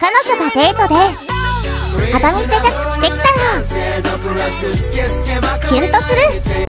彼女がデートで肌見せシャツ着てきたらキュンとする。